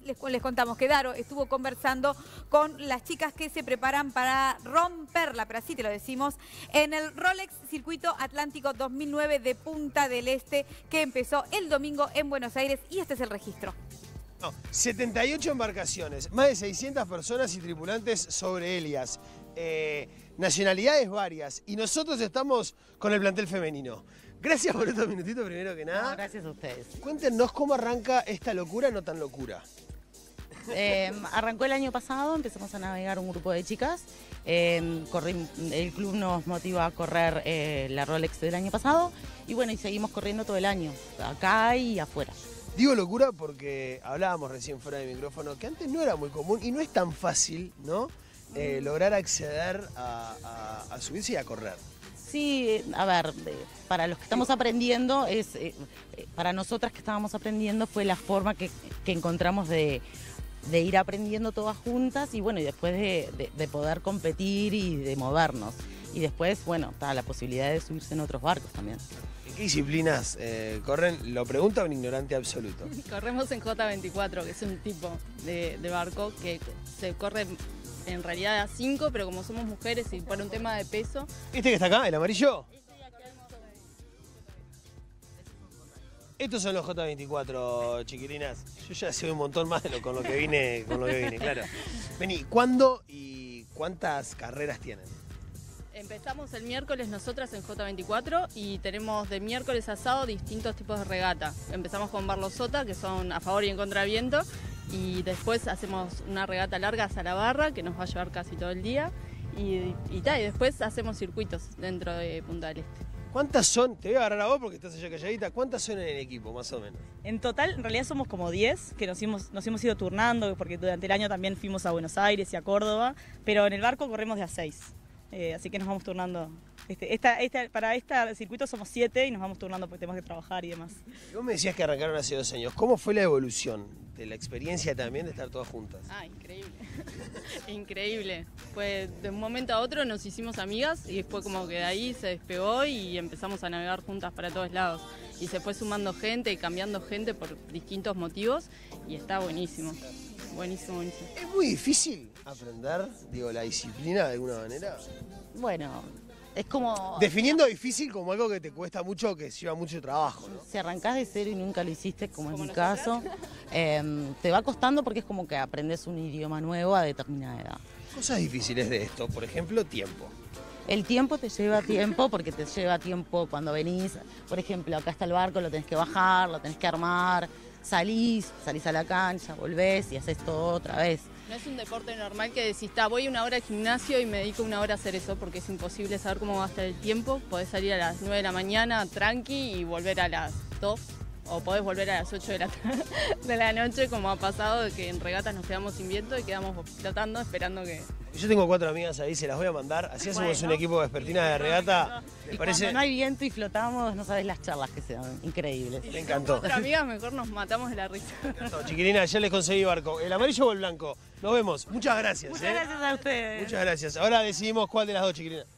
les contamos que Daro estuvo conversando con las chicas que se preparan para romperla, pero así te lo decimos, en el Rolex Circuito Atlántico 2009 de Punta del Este, que empezó el domingo en Buenos Aires, y este es el registro. 78 embarcaciones, más de 600 personas y tripulantes sobre Elias, nacionalidades varias, y nosotros estamos con el plantel femenino. Gracias por estos minutitos, primero que nada. No, gracias a ustedes. Cuéntenos cómo arranca esta locura no tan locura. Arrancó el año pasado, empezamos a navegar un grupo de chicas. El club nos motiva a correr la Rolex del año pasado y bueno, y seguimos corriendo todo el año, acá y afuera. Digo locura porque hablábamos recién fuera de micrófono que antes no era muy común y no es tan fácil, ¿no? Lograr acceder a subirse y a correr. Sí, a ver, para los que estamos aprendiendo, para nosotras que estábamos aprendiendo fue la forma que encontramos de ir aprendiendo todas juntas y bueno, y después de poder competir y de movernos. Y después, bueno, está la posibilidad de subirse en otros barcos también. ¿En qué disciplinas corren? Lo pregunta un ignorante absoluto. Corremos en J24, que es un tipo de barco que se corre en realidad a 5, pero como somos mujeres y por un tema de peso... ¿Este que está acá, el amarillo? Estos son los J24, chiquilinas. Yo ya sé un montón más con lo que vine, claro. Vení, ¿cuándo y cuántas carreras tienen? Empezamos el miércoles nosotras en J24 y tenemos de miércoles a sábado distintos tipos de regata. Empezamos con Barlosota, que son a favor y en contra de viento, y después hacemos una regata larga hacia la barra, que nos va a llevar casi todo el día, y después hacemos circuitos dentro de Punta del Este. ¿Cuántas son? Te voy a agarrar a vos porque estás allá calladita. ¿Cuántas son en el equipo, más o menos? En total, en realidad somos como 10, que nos hemos ido turnando, porque durante el año también fuimos a Buenos Aires y a Córdoba, pero en el barco corremos de a 6. Así que nos vamos turnando. Para este circuito somos 7 y nos vamos turnando porque tenemos que trabajar y demás. Vos me decías que arrancaron hace 2 años. ¿Cómo fue la evolución de la experiencia también de estar todas juntas? Increíble. Increíble. Pues de un momento a otro nos hicimos amigas y después como que de ahí se despegó y empezamos a navegar juntas para todos lados. Y se fue sumando gente y cambiando gente por distintos motivos y está buenísimo. Buenísimo, buenísimo. ¿Es muy difícil aprender, la disciplina de alguna manera? Bueno, es como... Definiendo difícil como algo que te cuesta mucho, que lleva mucho trabajo, ¿no? Si arrancás de cero y nunca lo hiciste, como es mi caso, te va costando porque es como que aprendes un idioma nuevo a determinada edad. Cosas difíciles de esto, por ejemplo, tiempo. El tiempo te lleva tiempo porque te lleva tiempo cuando venís. Por ejemplo, acá está el barco, lo tenés que bajar, lo tenés que armar, salís a la cancha, volvés y haces todo otra vez. No es un deporte normal que decís, voy 1 hora al gimnasio y me dedico 1 hora a hacer eso, porque es imposible saber cómo va a estar el tiempo. Podés salir a las 9 de la mañana tranqui y volver a las 2, o podés volver a las 8 de la noche, como ha pasado, de que en regatas nos quedamos sin viento y quedamos flotando esperando que... Yo tengo 4 amigas ahí, se las voy a mandar. Así hacemos un equipo de vespertina de regata. Y cuando no hay viento y flotamos, no sabés las charlas que se dan, increíbles. Me encantó. Otras amigas mejor nos matamos de la risa. No, chiquilina, ya les conseguí barco. ¿El amarillo o el blanco? Nos vemos. Muchas gracias. Muchas gracias a ustedes. Muchas gracias. Ahora decidimos cuál de las dos, chiquilina.